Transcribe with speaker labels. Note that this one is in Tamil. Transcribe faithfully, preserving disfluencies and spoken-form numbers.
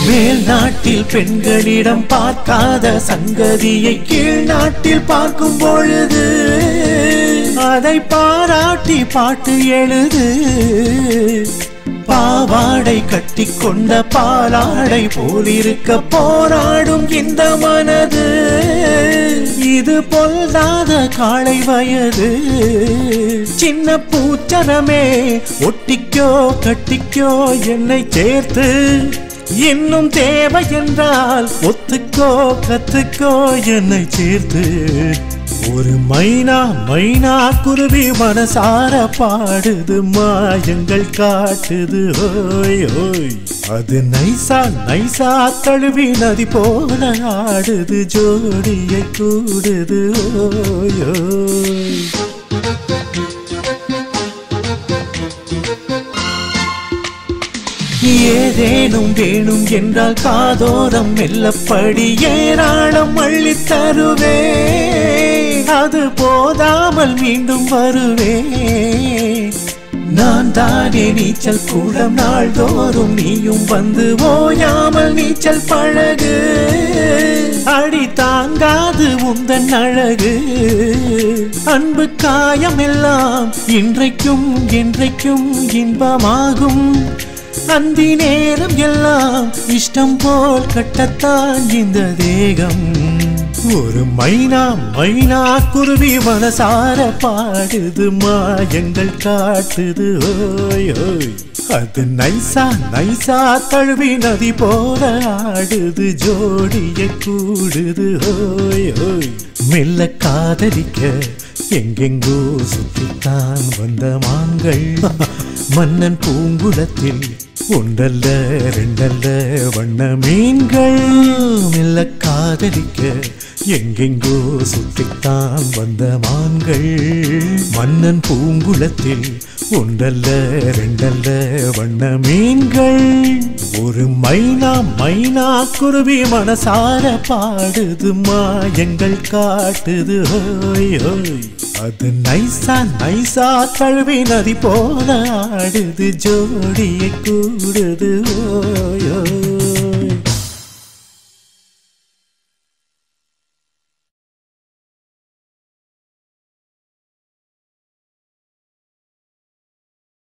Speaker 1: மேல் நாட்டில் பெண்களிடம் பார்க்காத சங்கதியை கீழ் நாட்டில் பார்க்கும் பொழுது அதை பாராட்டி பாட்டு எழுது. பாவாடை கட்டி கொண்ட பாலாடை போலிருக்க போராடும் இந்த மனது. இது பொல்லாத காளை வயது. சின்ன பூச்சரமே ஒட்டிக்கோ கட்டிக்கோ என்னை சேர்த்து. இன்னும் தேவை என்றால் ஒத்துக்கோ கத்துக்கோ என்னை சேர்த்து. ஒரு மைனா மைனா குருவி மனசார பாடுது மாயங்கள் காட்டுது. ஓய் ஓய் அது நைசா நைசா தழுவி நதி போல ஆடுது ஜோடியை கூடுது. ஓய் ஓய் ஏதேனும் வேணும் என்றால் காதோரம் மெல்லப்படி ஏராளம் அள்ளி தருவே. அது போதாமல் மீண்டும் வருவே. நான் தானே நீச்சல் கூடம் நாள்தோறும் நீயும் வந்து ஓயாமல் நீச்சல் பழகு. அடி தாங்காது உந்தன் அழகு. அன்பு காயமெல்லாம் இன்றைக்கும் என்றைக்கும் இன்பமாகும். அந்தி நேரம் எல்லாம் இஷ்டம் போல் கட்டத்தான் இந்த தேகம். ஒரு மைனா மைனா குருவி மனசார பாடுது மாயங்கள் காட்டுது. ஓய் ஓய் அது நைசா நைசா தழுவி நதி போல ஆடுது ஜோடியை கூடுது. ஓய் ஓய் மெல்ல காதலிக்க எங்கெங்கோ சுற்றித்தான் வந்த மான்கள். மன்னன் பூங்குளத்தில் ஒன்றல்ல ரெண்டல்ல வண்ண மீன்கள். மெல்ல காதலிக்க எங்கெங்கோ சுற்றித்தான் வந்த மான்கள். மன்னன் பூங்குளத்தில் ஒன்றல்ல ரெண்டல்ல வண்ண மீன்கள். ஒரு மைனா மைனா குருவி மனசார பாடுது மாயங்கள் காட்டுது. ஓய் ஓய் அது நைசா நைசா தழுவி நதி போல ஆடுது ஜோடியை கூடுது. ஓய்